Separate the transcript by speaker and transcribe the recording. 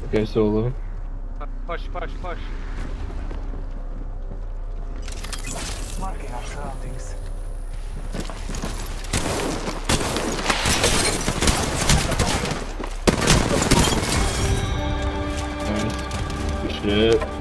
Speaker 1: Go solo.
Speaker 2: Push, push, push.
Speaker 3: Marking our surroundings.
Speaker 1: Nice. Good shit.